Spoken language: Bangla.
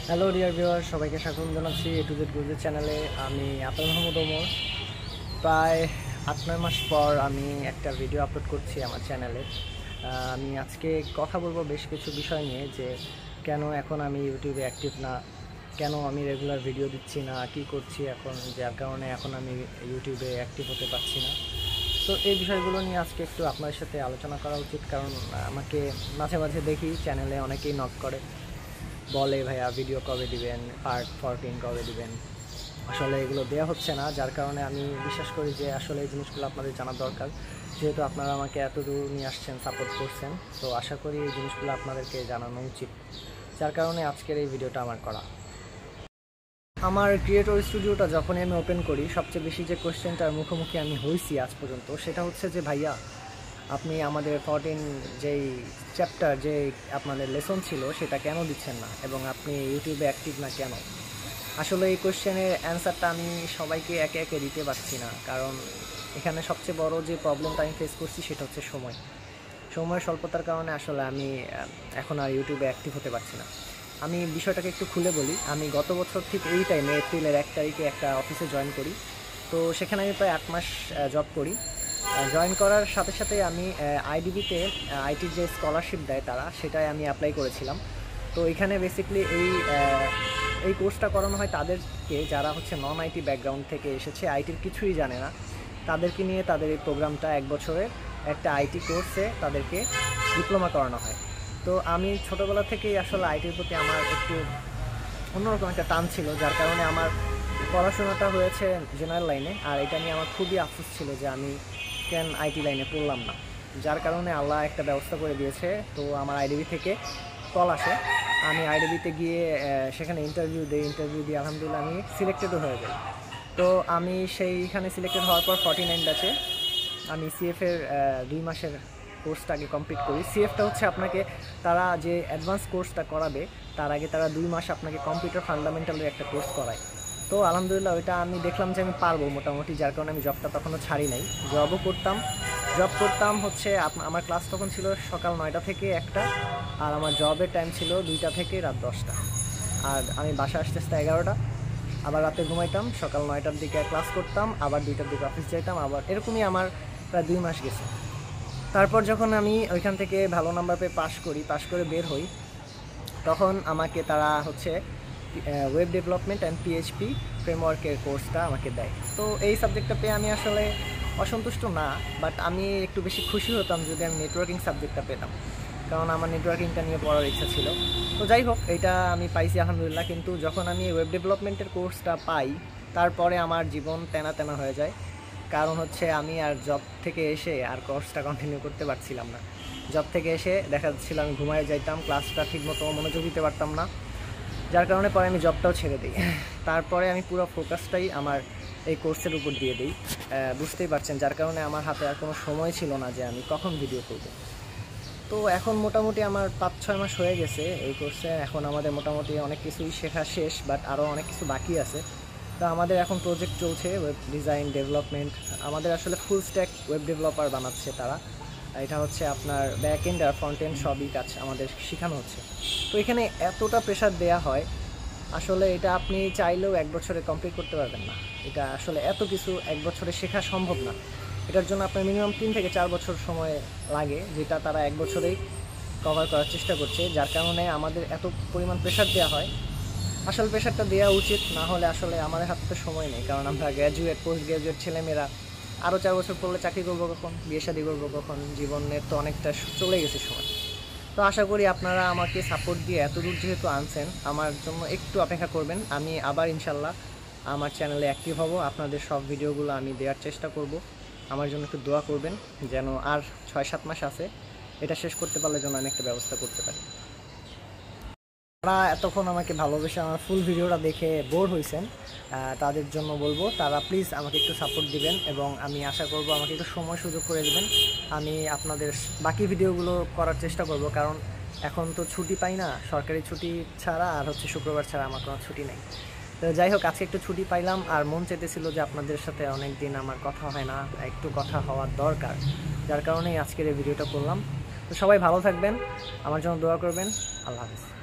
হ্যালো ডিয়ার ভিউয়ার, সবাইকে স্বাগত জানাচ্ছি এ টু জেড গুরুজি চ্যানেলে। আমি আপনার মোহাম্মদ ওমর। প্রায় 8-9 মাস পর আমি একটা ভিডিও আপলোড করছি আমার চ্যানেলে। আমি আজকে কথা বলবো বেশ কিছু বিষয় নিয়ে, যে কেন এখন আমি ইউটিউবে অ্যাক্টিভ না, কেন আমি রেগুলার ভিডিও দিচ্ছি না, কি করছি এখন, যার কারণে এখন আমি ইউটিউবে অ্যাক্টিভ হতে পারছি না। তো এই বিষয়গুলো নিয়ে আজকে একটু আপনার সাথে আলোচনা করা উচিত, কারণ আমাকে মাঝে মাঝে দেখি চ্যানেলে অনেকেই নক করে, বলে ভাইয়া ভিডিও কবে দিবেন, পার্ট 14 কবে দিবেন। আসলে এগুলো দেওয়া হচ্ছে না, যার কারণে আমি বিশ্বাস করি যে আসলে এই জিনিসগুলো আপনাদের জানা দরকার, যেহেতু আপনারা আমাকে এত দূর নিয়ে আসছেন, সাপোর্ট করছেন। তো আশা করি এই জিনিসগুলো আপনাদেরকে জানানো উচিত, যার কারণে আজকের এই ভিডিওটা আমার করা। আমার ক্রিয়েটর স্টুডিওটা যখনই আমি ওপেন করি, সবচেয়ে বেশি যে কোয়েশ্চেনটার মুখোমুখি আমি হয়েছি আজ পর্যন্ত, সেটা হচ্ছে যে ভাইয়া আপনি আমাদের 14 যেই চ্যাপ্টার, যে আপনাদের লেসন ছিল, সেটা কেন দিচ্ছেন না, এবং আপনি ইউটিউবে অ্যাক্টিভ না কেন। আসলে এই কোয়েশ্চেনের অ্যান্সারটা আমি সবাইকে একে একে দিতে পারছি না, কারণ এখানে সবচেয়ে বড় যে প্রবলেমটা আমি ফেস করছি সেটা হচ্ছে সময়ের স্বল্পতার কারণে আসলে আমি এখন আর ইউটিউবে অ্যাক্টিভ হতে পারছি না। আমি বিষয়টাকে একটু খুলে বলি। আমি গত বছর ঠিক এই টাইমে এপ্রিলের 1 তারিখে একটা অফিসে জয়েন করি। তো সেখানে আমি প্রায় 8 মাস জব করি। জয়েন করার সাথে সাথে আমি আইডিবিতে আইটির যে স্কলারশিপ দেয় তারা, সেটাই আমি অ্যাপ্লাই করেছিলাম। তো এখানে বেসিক্যালি এই কোর্সটা করানো হয় তাদেরকে যারা হচ্ছে নন আইটি ব্যাকগ্রাউন্ড থেকে এসেছে, আইটির কিছুই জানে না, তাদেরকে নিয়ে তাদের এই প্রোগ্রামটা 1 বছরের একটা আইটি কোর্সে তাদেরকে ডিপ্লোমা করানো হয়। তো আমি ছোটোবেলা থেকেই আসলে আইটির প্রতি আমার একটু অন্যরকম একটা টান ছিল, যার কারণে আমার পড়াশোনাটা হয়েছে জেনারেল লাইনে, আর এটা নিয়ে আমার খুবই আফসোস ছিল যে আমি কেন আইটি লাইনে পড়লাম না। যার কারণে আল্লাহ একটা ব্যবস্থা করে দিয়েছে। তো আমার আইডিবি থেকে কল আসে, আমি আইডিবিতে গিয়ে সেখানে ইন্টারভিউ দিয়ে আলহামদুলিল্লাহ আমি সিলেক্টেডও হয়ে যাই। তো আমি সেইখানে সিলেক্টেড হওয়ার পর 49 ব্যাচে আমি সিএফের 2 মাসের কোর্সটা আগে কমপ্লিট করি। সিএফটা হচ্ছে আপনাকে তারা যে অ্যাডভান্স কোর্সটা করাবে, তার আগে তারা 2 মাস আপনাকে কম্পিউটার ফান্ডামেন্টালের একটা কোর্স করায়। তো আলহামদুলিল্লাহ ওইটা আমি দেখলাম যে আমি পারবো মোটামুটি, যার কারণে আমি জবটা তখনও ছাড়ি নাই, জব করতাম হচ্ছে আমার ক্লাস তখন ছিল সকাল 9টা থেকে 1টা, আর আমার জবের টাইম ছিল 2টা থেকে রাত 10টা, আর আমি বাসা আসতে 11টা, আবার রাতে ঘুমাইতাম, সকাল 9টার দিকে ক্লাস করতাম, আবার 2টার দিকে অফিস যাইতাম, আবার এরকমই আমার প্রায় 2 মাস গেছে। তারপর যখন আমি ওইখান থেকে ভালো নাম্বার পেয়ে পাশ করে বের হই, তখন আমাকে তারা হচ্ছে ওয়েব ডেভেলপমেন্ট অ্যান্ড পিএইচপি ফ্রেমওয়ার্কের কোর্সটা আমাকে দেয়। তো এই সাবজেক্টটা পেয়ে আমি আসলে অসন্তুষ্ট না, বাট আমি একটু বেশি খুশি হতাম যদি আমি নেটওয়ার্কিং সাবজেক্টটা পেতাম, কারণ আমার নেটওয়ার্কিংটা নিয়ে পড়ার ইচ্ছা ছিল। তো যাই হোক, এটা আমি পাইছি আলহামদুলিল্লাহ। কিন্তু যখন আমি ওয়েব ডেভেলপমেন্টের কোর্সটা পাই, তারপরে আমার জীবন তেনা হয়ে যায়, কারণ হচ্ছে আমি আর জব থেকে এসে আর কোর্সটা কন্টিনিউ করতে পারছিলাম না। জব থেকে এসে দেখা যাচ্ছিল আমি ঘুমায় যাইতাম, ক্লাসটা ঠিকমতো মনোযোগ দিতে পারতাম না, যার কারণে পরে আমি জবটাও ছেড়ে দিই। তারপরে আমি পুরো ফোকাসটাই আমার এই কোর্সের উপর দিয়ে দিই, বুঝতেই পারছেন, যার কারণে আমার হাতে আর কোনো সময় ছিল না যে আমি কখন ভিডিও করব। তো এখন মোটামুটি আমার 5-6 মাস হয়ে গেছে এই কোর্সে। এখন আমাদের মোটামুটি অনেক কিছুই শেখা শেষ, বাট আরও অনেক কিছু বাকি আছে। তো আমাদের এখন প্রজেক্ট চলছে ওয়েব ডিজাইন ডেভেলপমেন্ট। আমাদের আসলে ফুল স্ট্যাক ওয়েব ডেভেলপার বানাচ্ছে তারা। এটা হচ্ছে আপনার ব্যাক এন্ড আর ফ্রন্ট এন্ড সবই কাজ আমাদের শেখানো হচ্ছে। তো এখানে এতটা প্রেশার দেওয়া হয়, আসলে এটা আপনি চাইলেও 1 বছরে কমপ্লিট করতে পারবেন না। এটা আসলে এত কিছু 1 বছরে শেখা সম্ভব না। এটার জন্য আপনার মিনিমাম 3 থেকে 4 বছর সময় লাগে, যেটা তারা 1 বছরেই কভার করার চেষ্টা করছে, যার কারণে আমাদের এত পরিমাণ প্রেশার দেওয়া হয়। আসল প্রেশারটা দেওয়া উচিত না, হলে আসলে আমাদের হাতে সময় নেই, কারণ আমরা গ্র্যাজুয়েট পোস্ট গ্র্যাজুয়েট ছেলেমেয়েরা আরও 4 বছর পড়লে চাকরি করবো কখন, বিয়ে শাদী করবো কখন, জীবনের তো অনেকটা চলে গেছে সময়। তো আশা করি আপনারা আমাকে সাপোর্ট দিয়ে এত দূর যেহেতু আনছেন, আমার জন্য একটু অপেক্ষা করবেন। আমি আবার ইনশাল্লাহ আমার চ্যানেলে অ্যাক্টিভ হব, আপনাদের সব ভিডিওগুলো আমি দেওয়ার চেষ্টা করব। আমার জন্য একটু দোয়া করবেন, যেন আর 6-7 মাস আছে, এটা শেষ করতে পারলে যেন আমি একটা ব্যবস্থা করতে পারি। তারা এতক্ষণ আমাকে ভালোবেসে আমার ফুল ভিডিওটা দেখে বোর হয়েছেন, তাদের জন্য বলবো তারা প্লিজ আমাকে একটু সাপোর্ট দিবেন, এবং আমি আশা করব আমাকে একটু সময় সুযোগ করে দেবেন। আমি আপনাদের বাকি ভিডিওগুলো করার চেষ্টা করব, কারণ এখন তো ছুটি পাই না, সরকারি ছুটি ছাড়া আর হচ্ছে শুক্রবার ছাড়া আমার কোনো ছুটি নেই। তো যাই হোক, আজকে একটু ছুটি পাইলাম, আর মন চেতেছিল যে আপনাদের সাথে অনেক দিন আমার কথা হয় না, একটু কথা হওয়ার দরকার, যার কারণেই আজকের এই ভিডিওটা করলাম। তো সবাই ভালো থাকবেন, আমার জন্য দোয়া করবেন। আল্লাহ হাফেজ।